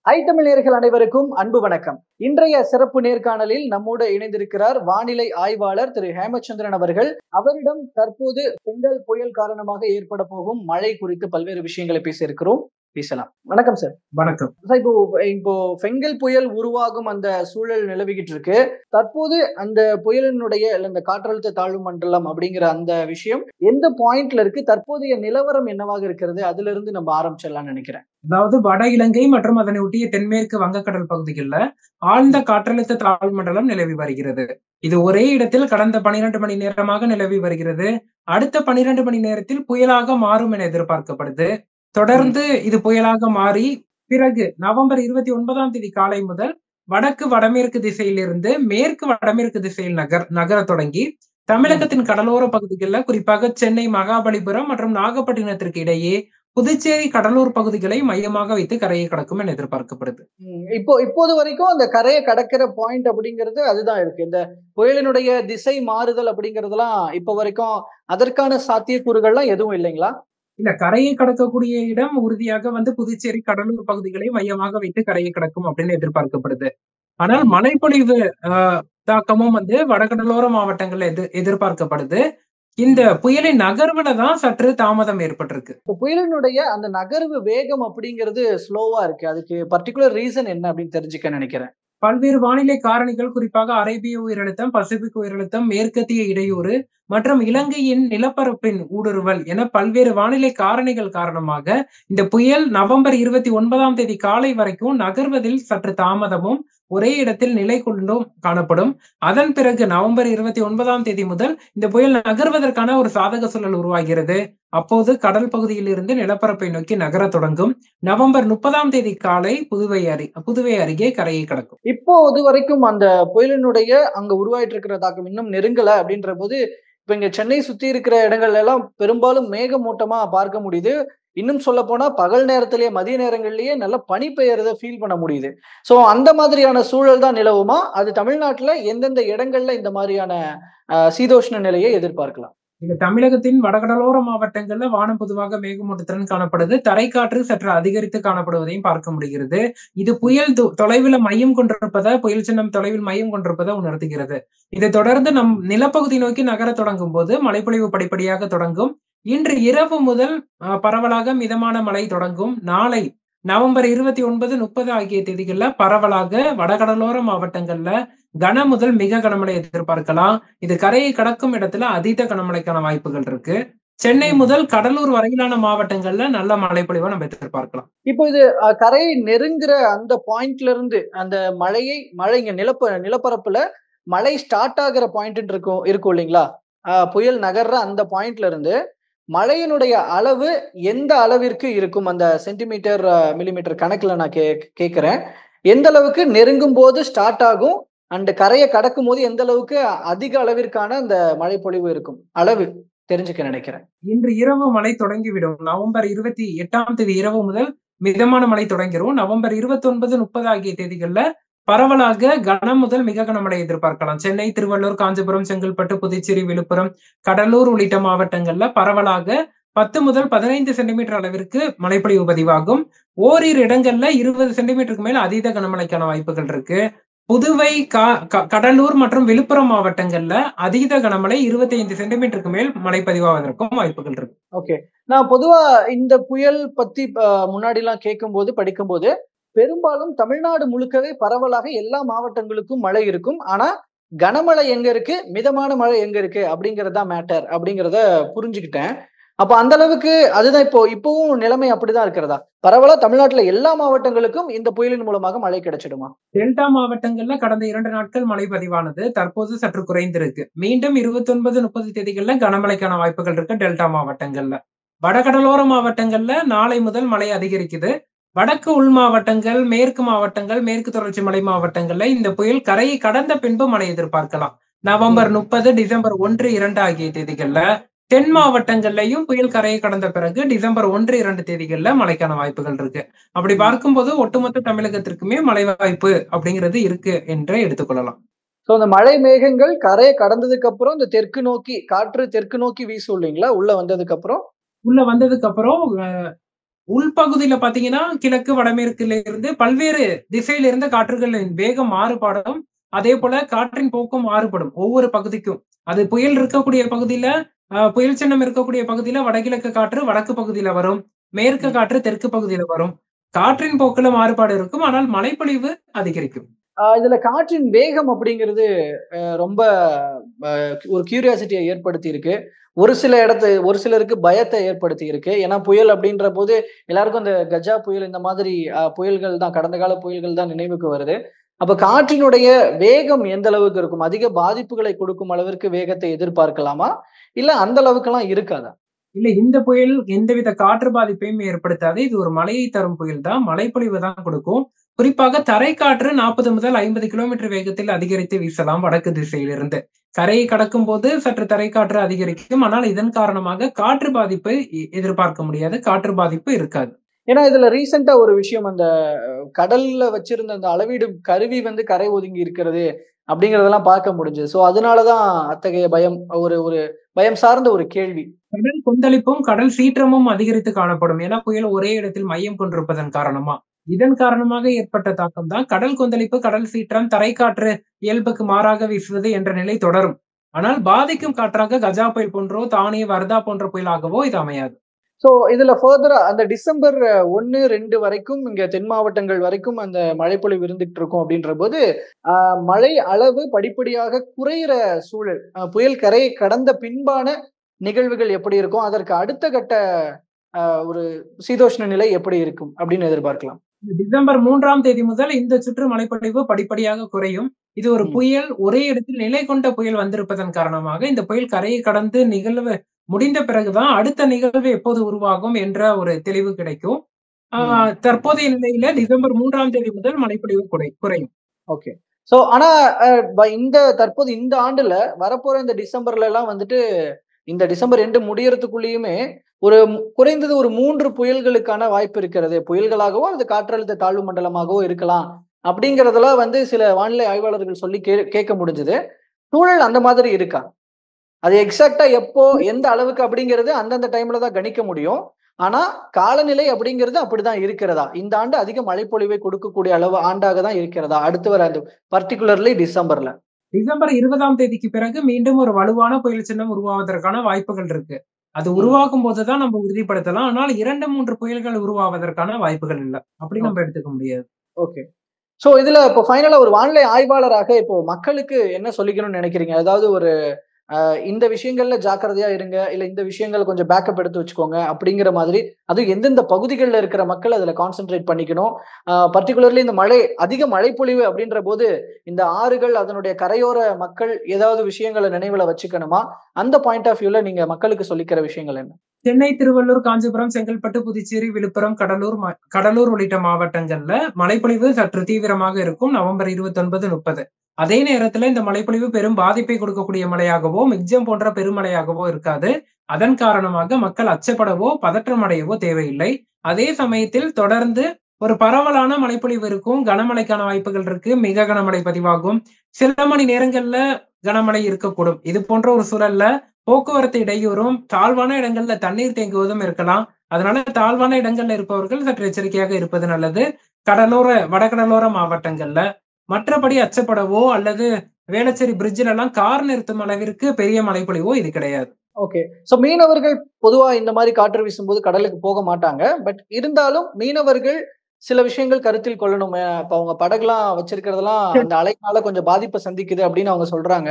தமிழ் நேயர்கள் அனைவருக்கும் அன்பு வணக்கம். இன்றைய சிறப்பு நேர்காணலில் நம்மோடு இணைந்திருக்கிறார் வானிலை ஆய்வாளர் திரு ஹேமச்சந்திரன் அவர்கள். அவரிடம் தற்போது பெங்கல் புயல் காரணமாக ஏற்பட போகும் மழை குறித்து பல்வேறு விஷயங்களை பேச இருக்கிறோம். பேசலாம். வணக்கம் சார். வணக்கம். இப்போ இப்போ பெங்கல் புயல் உருவாகும் அந்த சூழல் நிலவிக்கிட்டு இருக்கு. தற்போது அந்த புயலினுடைய இந்த காற்றழுத்த தாழ்வு மண்டலம் அப்படிங்கிற அந்த விஷயம் எந்த பாயிண்ட்ல இருக்கு? தற்போதைய நிலவரம் என்னவாக இருக்கிறது? அதுல இருந்து நம்ம ஆரம்பிச்சிடலாம்னு நினைக்கிறேன். அதாவது வட இலங்கை மற்றும் அதனை ஒட்டிய தென்மேற்கு வங்கக்கடல் பகுதிகளில் ஆழ்ந்த காற்றழுத்த தாழ்வு மண்டலம் நிலவி வருகிறது. இது ஒரே இடத்தில் கடந்த 12 மணி நேரமாக நிலவி வருகிறது. அடுத்த 12 மணி நேரத்தில் புயலாக மாறும் என எதிர்பார்க்கப்படுது. தொடர்ந்து இது புயலாக மாறி பிறகு நவம்பர் 29ஆம் தேதி காலை முதல் வடக்கு வடமேற்கு திசையிலிருந்து மேற்கு வடமேற்கு திசையில் நகர தொடங்கி தமிழகத்தின் கடலோர பகுதிகளில் குறிப்பாக சென்னை, மகாபலிபுரம் மற்றும் நாகப்பட்டினத்திற்கு இடையே புதுச்சேரி, கடலூர் பகுதிகளை மையமாக வைத்து கரையை கடக்கும் என எதிர்பார்க்கப்படுது. இப்போது வரைக்கும் அந்த கரையை கடக்கிற பாயிண்ட் அப்படிங்கிறது அதுதான் இருக்கு. இந்த புயலினுடைய திசை மாறுதல் அப்படிங்கறதெல்லாம் இப்ப வரைக்கும் அதற்கான சாத்தியக்கூறுகள்லாம் எதுவும் இல்லைங்களா? இல்ல, கரையை கடக்கக்கூடிய இடம் உறுதியாக புதுச்சேரி, கடலூர் பகுதிகளை மையமாக வைத்து கரையை கடக்கும் அப்படின்னு எதிர்பார்க்கப்படுது. ஆனால் மழைப்பொழிவு தாக்கமும் வடகடலோர மாவட்டங்கள்ல எதிர்பார்க்கப்படுது. இந்த புயலின் நகர்வுல தான் சற்று தாமதம் ஏற்பட்டிருக்கு. புயலினுடைய அந்த நகர்வு வேகம் அப்படிங்கிறது ஸ்லோவா இருக்கு. அதுக்கு பர்டிகுலர் ரீசன் என்ன அப்படின்னு தெரிஞ்சுக்க நினைக்கிறேன். பல்வேறு வானிலை காரணிகள், குறிப்பாக அரேபிய உயரழுத்தம், பசிபிக் உயரழுத்தம், மேற்கத்திய இடையூறு மற்றும் இலங்கையின் நிலப்பரப்பின் ஊடுருவல் என பல்வேறு வானிலை காரணிகள் காரணமாக இந்த புயல் நவம்பர் 29ஆம் தேதி காலை வரைக்கும் நகர்வதில் சற்று தாமதமும் ஒரே இடத்தில் நிலை கொண்டும் காணப்படும். அதன் பிறகு நவம்பர் 29ஆம் தேதி முதல் இந்த புயல் நகர்வதற்கான ஒரு சாதக சூழல் உருவாகிறது. அப்போது கடல் பகுதியில் இருந்து நிலப்பரப்பை நோக்கி நகர தொடங்கும். நவம்பர் 30ஆம் தேதி காலை புதுவை அருகே கரையை கடக்கும். இப்போது வரைக்கும் அந்த புயலினுடைய அங்க உருவாயிட்டு இருக்கிற தாக்கம் இன்னும் நெருங்கல அப்படின்ற போது, இப்ப இங்க சென்னை சுத்தி இருக்கிற இடங்கள்ல எல்லாம் பெரும்பாலும் மேகமூட்டமா பார்க்க முடியுது. இன்னும் சொல்ல போனா பகல் நேரத்திலேயே, மதிய நேரங்கள்லயே நல்ல பனி பெய்யறத ஃபீல் பண்ண முடியுது. சோ அந்த மாதிரியான சூழல் தான் நிலவுமா? அது தமிழ்நாட்டுல எந்தெந்த இடங்கள்ல இந்த மாதிரியான சீதோஷ்ண நிலையை எதிர்பார்க்கலாம்? இந்த தமிழகத்தின் வடகடலோர மாவட்டங்கள்ல வானம் பொதுவாக மேகமூட்டத்துடன் காணப்படுது. தரைக்காற்று சற்று அதிகரித்து காணப்படுவதையும் பார்க்க முடிகிறது. இது புயல் தொலைவில் மையம் கொண்டிருப்பதை, புயல் சின்னம் தொலைவில் மையம் கொண்டிருப்பதை உணர்த்துகிறது. இதை தொடர்ந்து நம் நிலப்பகுதி நோக்கி நகர தொடங்கும் போது மழைப்பொழிவு படிப்படியாக தொடங்கும். இன்று இரவு முதல் பரவலாக மிதமான மழை தொடங்கும். நாளை நவம்பர் 29, 30 ஆகிய தேதிகள்ல பரவலாக வடகடலோர மாவட்டங்கள்ல கன முதல் மிக கனமழை எதிர்பார்க்கலாம். இது கரையை கடக்கும் இடத்துல அதீத கனமழைக்கான வாய்ப்புகள் இருக்கு. சென்னை முதல் கடலூர் வரையிலான மாவட்டங்கள்ல நல்ல மழைப்பொழிவை நம்ம எதிர்பார்க்கலாம். இப்போ இது கரையை நெருங்குற அந்த பாயிண்ட்ல இருந்து அந்த மழை இங்க நிலப்பரப்புல மழை ஸ்டார்ட் ஆகுற பாயிண்ட் இருக்கும் இல்லைங்களா? புயல் நகர்ற அந்த பாயிண்ட்ல இருந்து மழையினுடைய அளவு எந்த அளவிற்கு இருக்கும்? அந்த சென்டிமீட்டர், மில்லிமீட்டர் கணக்குல நான் கேக்குறேன். எந்த அளவுக்கு நெருங்கும் போது ஸ்டார்ட் ஆகும், அண்ட் கரையை கடக்கும் போது எந்த அளவுக்கு அதிக அளவிற்கான அந்த மழை பொழிவு இருக்கும்? அளவு தெரிஞ்சுக்க நினைக்கிறேன். இன்று இரவு மழை தொடங்கிவிடும். நவம்பர் 28ஆம் தேதி இரவு முதல் மிதமான மழை தொடங்கிரும். நவம்பர் 29, 30 ஆகிய தேதிகள்ல பரவலாக கனம் முதல் மிக கனமழை எதிர்பார்க்கலாம். சென்னை, திருவள்ளூர், காஞ்சிபுரம், செங்கல்பட்டு, புதுச்சேரி, விழுப்புரம், கடலூர் உள்ளிட்ட மாவட்டங்கள்ல பரவலாக 10 முதல் 15 சென்டிமீட்டர் அளவிற்கு மழைப்பொழிவு பதிவாகும். ஓரிரு இடங்கள்ல 20 சென்டிமீட்டருக்கு மேல் அதீத கனமழைக்கான வாய்ப்புகள் இருக்கு. புதுவை, கடலூர் மற்றும் விழுப்புரம் மாவட்டங்கள்ல அதீத கனமழை 25 சென்டிமீட்டருக்கு மேல் மழை பதிவாவதற்கும் வாய்ப்புகள் இருக்கு. ஓகே, நான் பொதுவா இந்த புயல் பத்தி முன்னாடி எல்லாம் படிக்கும் போது பெரும்பாலும் தமிழ்நாடு முழுக்கவே பரவலாக எல்லா மாவட்டங்களுக்கும் மழை இருக்கும். ஆனா கனமழை எங்க இருக்கு, மிதமான மழை எங்க இருக்கு அப்படிங்கறதா மேட்டர் அப்படிங்கறத புரிஞ்சுக்கிட்டேன். அப்ப அந்த அளவுக்கு அதுதான் இப்பவும் நிலைமை அப்படிதான் இருக்கிறதா? பரவலா தமிழ்நாட்டுல எல்லா மாவட்டங்களுக்கும் இந்த புயலின் மூலமாக மழை கிடைச்சிடுமா? டெல்டா மாவட்டங்கள்ல கடந்த 2 நாட்கள் மழை பதிவானது தற்போது சற்று குறைந்திருக்கு. மீண்டும் 29, 30 தேதிகள்ல கனமழைக்கான வாய்ப்புகள் இருக்கு டெல்டா மாவட்டங்கள்ல. வடகடலோர மாவட்டங்கள்ல நாளை முதல் மழை அதிகரிக்குது. வடக்கு உள் மாவட்டங்கள், மேற்கு மாவட்டங்கள், மேற்கு தொடர்ச்சி மலை மாவட்டங்கள்ல இந்த புயல் கரையை கடந்த பின்பு மழை எதிர்பார்க்கலாம். நவம்பர் 30, டிசம்பர் 1, 2 ஆகிய தேதிகள்ல. தென் மாவட்டங்கள்லயும் புயல் கரையை கடந்த பிறகு டிசம்பர் 1, 2 தேதிகள்ல மழைக்கான வாய்ப்புகள் இருக்கு. அப்படி பார்க்கும்போது ஒட்டுமொத்த தமிழகத்திற்குமே மழை வாய்ப்பு அப்படிங்கிறது இருக்கு என்று எடுத்துக்கொள்ளலாம். சோ அந்த மழை மேகங்கள் கரையை கடந்ததுக்கு அப்புறம் இந்த காற்று தெற்கு நோக்கி வீசும் இல்லைங்களா? உள்ள வந்ததுக்கு அப்புறம் உள்பகுதியில பாத்தீங்கன்னா கிழக்கு வடமேற்குல இருந்து பல்வேறு திசையில இருந்த காற்றுகளின் வேகம் மாறுபடும். அதே போல காற்றின் போக்கும் மாறுபடும் ஒவ்வொரு பகுதிக்கும். அது புயல் இருக்கக்கூடிய பகுதியில புயல் சின்னம் இருக்கக்கூடிய பகுதியில வடகிழக்கு காற்று வடக்கு பகுதியில வரும். மேற்கு காற்று தெற்கு பகுதியில வரும். காற்றின் போக்குல மாறுபாடு இருக்கும். ஆனால் மழைப்பொழிவு அதிகரிக்கும். இதுல காற்றின் வேகம் அப்படிங்கிறது ரொம்ப ஒரு கியூரியாசிட்டியை ஏற்படுத்தி இருக்கு. ஒரு சிலருக்கு பயத்தை ஏற்படுத்தி இருக்கு. ஏன்னா புயல் அப்படின்ற போது எல்லாருக்கும் அந்த கஜா புயல் இந்த மாதிரி புயல்கள் தான், கடந்த கால புயல்கள் தான் நினைவுக்கு வருது. அப்ப காற்றினுடைய வேகம் எந்த அளவுக்கு இருக்கும்? அதிக பாதிப்புகளை கொடுக்கும் அளவிற்கு வேகத்தை எதிர்பார்க்கலாமா? இல்ல அந்த அளவுக்கெல்லாம் இருக்காதா? இல்ல இந்த புயல் எந்தவித காற்று பாதிப்பையும் ஏற்படுத்தாது. இது ஒரு மழையை தரும் புயல் தான். மழைப்பொழிவு தான் கொடுக்கும். குறிப்பாக தரைக்காற்று 40 முதல் 50 கிலோமீட்டர் வேகத்தில் அதிகரித்து வீசலாம் வடக்கு திசையிலிருந்து. கரையை கடக்கும்போது சற்று தரைக்காற்று அதிகரிக்கும். ஆனால் இதன் காரணமாக காற்று பாதிப்பை எதிர்பார்க்க முடியாது. காற்று பாதிப்பு இருக்காது. ஏன்னா இதுல ரீசென்ட்டா ஒரு விஷயம் அந்த கடல்ல வச்சிருந்த அந்த அளவீடும் கருவி வந்து கரை ஒதுங்கி இருக்கிறது அப்படிங்கிறதெல்லாம் பார்க்க முடிஞ்சது. ஸோ அதனால தான் அத்தகைய பயம் ஒரு ஒரு பயம் சார்ந்த ஒரு கேள்வி. கடல் கொந்தளிப்பும், கடல் சீற்றமும் அதிகரித்து காணப்படும். ஏன்னா புயல் ஒரே இடத்தில் மையம் கொண்டிருப்பதன் காரணமா. இதன் காரணமாக ஏற்பட்ட தாக்கம் தான் கடல் கொந்தளிப்பு, கடல் சீற்றம், தரைக்காற்று இயல்புக்கு மாறாக வீசுவது என்ற நிலை தொடரும். ஆனால் பாதிக்கும் காற்றாக கஜா புயல் போன்றோ, தானே, வர்தா போன்ற புயலாகவோ இது அமையாது. ஸோ இதுல ஃபர்தரா அந்த டிசம்பர் 1, 2 வரைக்கும் இங்க தென் மாவட்டங்கள் வரைக்கும் அந்த மழைப்பொழிவு இருந்துகிட்டு இருக்கும் அப்படின்றபோது, மழை அளவு படிப்படியாக குறையிற சூழல். புயல் கரையை கடந்த பின்பான நிகழ்வுகள் எப்படி இருக்கும்? அதற்கு அடுத்த கட்ட ஒரு சீதோஷ்ண நிலை எப்படி இருக்கும் அப்படின்னு எதிர்பார்க்கலாம்? டிசம்பர் 3ஆம் தேதி முதல் இந்த சுற்று மழைப்பொழிவு படிப்படியாக குறையும். இது ஒரு ம். புயல், ஒரே இடத்தில் நிலை கொண்ட புயல் வந்திருப்பதன் காரணமாக, இந்த புயல் கரையை கடந்து நிகழ்வு முடிந்த பிறகுதான் அடுத்த நிகழ்வு எப்போது உருவாகும் என்ற ஒரு தெளிவு கிடைக்கும். ம். தற்போதைய நிலையில டிசம்பர் 3ஆம் தேதி முதல் மழைப்பொழிவு குறையும். ஓகே. ஸோ ஆனா அ தற்போது இந்த ஆண்டுல வரப்போற இந்த டிசம்பர்லலாம் வந்துட்டு, இந்த டிசம்பர் எண்டு முடியறதுக்குள்ளயுமே ஒரு குறைந்தது ஒரு 3 புயல்களுக்கான வாய்ப்பு இருக்கிறது. புயல்களாகவோ அல்லது காற்றழுத்த தாழ்வு மண்டலமாகவோ இருக்கலாம். அப்படிங்கிறதெல்லாம் வந்து சில வானிலை ஆய்வாளர்கள் சொல்லி கேட்க முடிஞ்சது. சூழல் அந்த மாதிரி இருக்கா? அது எக்ஸாக்ட்டா எப்போ, எந்த அளவுக்கு அப்படிங்கிறது அந்தந்த டைம்ல தான் கணிக்க முடியும். ஆனா, காலநிலை அப்படிங்கிறது அப்படிதான் இருக்கிறதா? இந்த ஆண்டு அதிக மழைப்பொழிவை கொடுக்கக்கூடிய அளவு ஆண்டாக தான் இருக்கிறதா? அடுத்து வர அந்த பர்ட்டிகுலர்லி டிசம்பர்ல. டிசம்பர் 20ஆம் தேதிக்கு பிறகு மீண்டும் ஒரு வலுவான புயல் சின்னம் உருவாவதற்கான வாய்ப்புகள் இருக்கு. அது ம். உருவாகும் போது தான் நம்ம உறுதிப்படுத்தலாம். ஆனால் 2, 3 புயல்கள் உருவாவதற்கான வாய்ப்புகள் இல்ல. அப்படி நம்ம ஓகே, எடுத்துக்க முடியாது. ஓகே. சோ இதுல இப்போ ஃபைனலா ஒரு வானிலை ஆய்வாளராக இப்போ மக்களுக்கு என்ன சொல்லிக்கணும்னு நினைக்கிறீங்க? அதாவது ஒரு இந்த விஷயங்கள்ல ஜாக்கிரதையா இருங்க. இல்ல இந்த விஷயங்கள் கொஞ்சம் பேக்கப் எடுத்து வச்சுக்கோங்க. அப்படிங்கிற மாதிரி, அதுவும் எந்தெந்த பகுதிகள்ல இருக்கிற மக்கள் அதுல கான்சன்ட்ரேட் பண்ணிக்கணும். பர்ட்டிகுலர்லி இந்த அதிக மழைப்பொழிவு அப்படின்ற போது, இந்த ஆறுகள், அதனுடைய கரையோர மக்கள் ஏதாவது விஷயங்கள நினைவுல வச்சுக்கணுமா? அந்த பாயிண்ட் ஆஃப் வியூல நீங்க மக்களுக்கு சொல்லிக்கிற விஷயங்கள் என்ன? சென்னை, திருவள்ளூர், காஞ்சிபுரம், செங்கல்பட்டு, புதுச்சேரி, விழுப்புரம், கடலூர் உள்ளிட்ட மாவட்டங்கள்ல மழைப்பொழிவு சற்று தீவிரமாக இருக்கும் நவம்பர் 29, 30. அதே நேரத்துல இந்த மழைப்பொழிவு பெரும் பாதிப்பை கொடுக்கக்கூடிய மழையாகவோ, மிக்ஜம் போன்ற பெருமழையாகவோ இருக்காது. அதன் காரணமாக மக்கள் அச்சப்படவோ, பதற்றம் அடையவோ தேவையில்லை. அதே சமயத்தில் தொடர்ந்து ஒரு பரவலான மழைப்பொழிவு இருக்கும். கனமழைக்கான வாய்ப்புகள் இருக்கு. மிக கனமழை பதிவாகும். சில மணி நேரங்கள்ல கனமழை இருக்கக்கூடும். இது போன்ற ஒரு சூழல்ல போக்குவரத்து இடையூறும், தாழ்வான இடங்கள்ல தண்ணீர் தேங்குவதும் இருக்கலாம். அதனால தாழ்வான இடங்கள்ல இருப்பவர்கள் சற்று எச்சரிக்கையாக இருப்பது நல்லது. வடகடலோர மாவட்டங்கள்ல. மற்றபடி அச்சப்படவோ அல்லது வேளச்சேரி பிரிட்ஜ்ல எல்லாம் கார் நிறுத்தும் அளவிற்கு பெரிய மழைப்பொழிவோ இது கிடையாது. ஓகே. சோ மீனவர்கள் பொதுவா இந்த மாரி காற்று வீசும்போது கடலுக்கு போக மாட்டாங்க. பட் இருந்தாலும் மீனவர்கள் சில விஷயங்கள் கருத்தில் கொள்ளணும். இப்ப அவங்க படகுலாம் வச்சிருக்கிறதெல்லாம் அந்த அலைனால கொஞ்சம் பாதிப்ப சந்திக்குது அப்படின்னு அவங்க சொல்றாங்க.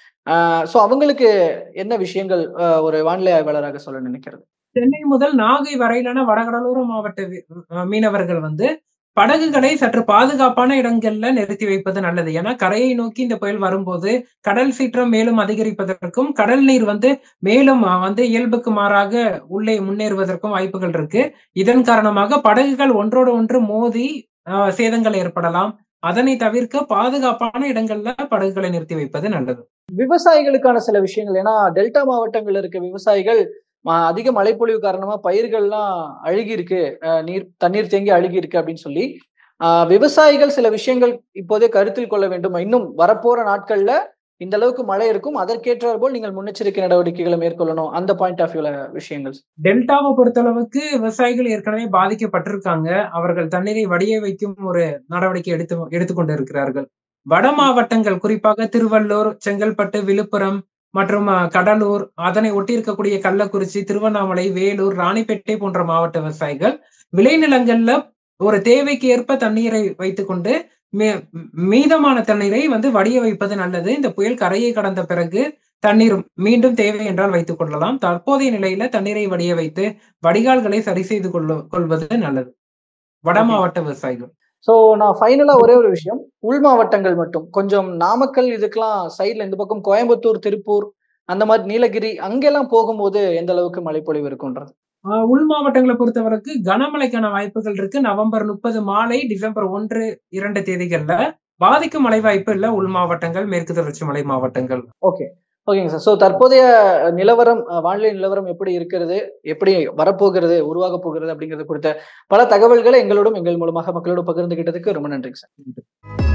சோ அவங்களுக்கு என்ன விஷயங்கள் ஒரு வானிலை ஆய்வாளராக சொல்ல நினைக்கிறது? சென்னை முதல் நாகை வரையிலான வடகடலோர மாவட்ட மீனவர்கள் வந்து படகுகளை சற்று பாதுகாப்பான இடங்கள்ல நிறுத்தி வைப்பது நல்லது. ஏன்னா கரையை நோக்கி இந்த புயல் வரும்போது கடல் சீற்றம் மேலும் அதிகரிப்பதற்கும், கடல் நீர் வந்து மேலும் இயல்புக்கு மாறாக உள்ளே முன்னேறுவதற்கும் வாய்ப்புகள் இருக்கு. இதன் காரணமாக படகுகள் ஒன்றோடு ஒன்று மோதி சேதங்கள் ஏற்படலாம். அதனை தவிர்க்க பாதுகாப்பான இடங்கள்ல படகுகளை நிறுத்தி வைப்பது நல்லது. விவசாயிகளுக்கான சில விஷயங்கள். ஏன்னா டெல்டா மாவட்டங்கள்ல இருக்க விவசாயிகள் அதிக மழைப்பொழிவு காரணமா பயிர்கள்லாம் அழுகியிருக்கு. தண்ணீர் தேங்கி அழுகியிருக்கு அப்படின்னு சொல்லி, விவசாயிகள் சில விஷயங்கள் இப்போதே கருத்தில் கொள்ள வேண்டும். இன்னும் வரப்போற நாட்கள்ல இந்த அளவுக்கு மழை இருக்கும், அதற்கேற்றார் போல் நீங்கள் முன்னெச்சரிக்கை நடவடிக்கைகளை மேற்கொள்ளணும். அந்த பாயிண்ட் ஆஃப் வியூல விஷயங்கள். டெல்டாவை பொறுத்தளவுக்கு விவசாயிகள் ஏற்கனவே பாதிக்கப்பட்டிருக்காங்க. அவர்கள் தண்ணீரை வடிய வைக்கும் ஒரு நடவடிக்கை எடுத்துக்கொண்டு இருக்கிறார்கள். வட மாவட்டங்கள் குறிப்பாக திருவள்ளூர், செங்கல்பட்டு, விழுப்புரம் மற்றும் கடலூர், அதனை ஒட்டி இருக்கக்கூடிய கள்ளக்குறிச்சி, திருவண்ணாமலை, வேலூர், ராணிப்பேட்டை போன்ற மாவட்ட விவசாயிகள் விளைநிலங்கள்ல ஒரு தேவைக்கு ஏற்ப தண்ணீரை வைத்துக்கொண்டு மீதமான தண்ணீரை வடிய வைப்பது நல்லது. இந்த புயல் கரையை கடந்த பிறகு தண்ணீர் மீண்டும் தேவை என்றால் வைத்துக் கொள்ளலாம். தற்போதைய நிலையில தண்ணீரை வடிய வைத்து வடிகால்களை சரி செய்து கொள்வது நல்லது வட மாவட்ட விவசாயிகள். சோ நான் ஃபைனலா ஒரே ஒரு விஷயம், உள் மாவட்டங்கள் மட்டும் கொஞ்சம் நாமக்கல் இதுக்கெல்லாம் சைட்ல இந்த பக்கம் கோயம்புத்தூர், திருப்பூர் அந்த மாதிரி நீலகிரி அங்கெல்லாம் போகும்போது எந்த அளவுக்கு மழைப்பொழிவு இருக்கும்ன்றது. உள் மாவட்டங்களை பொறுத்தவரைக்கு கனமழைக்கான வாய்ப்புகள் இருக்கு. நவம்பர் 30 மாலை, டிசம்பர் 1, 2 தேதிகள்ல பாதிக்கும் மழை வாய்ப்பு இல்ல உள் மாவட்டங்கள், மேற்கு தொடர்ச்சி மலை மாவட்டங்கள். ஓகேங்க சார். ஸோ தற்போதைய நிலவரம், வானிலை நிலவரம் எப்படி இருக்கிறது, எப்படி வரப்போகிறது, உருவாக போகிறது அப்படிங்கிறது குறித்த பல தகவல்களை எங்களோடும் எங்கள் மூலமாக மக்களோடு பகிர்ந்துகிட்டதுக்கு ரொம்ப நன்றிங்க சார்.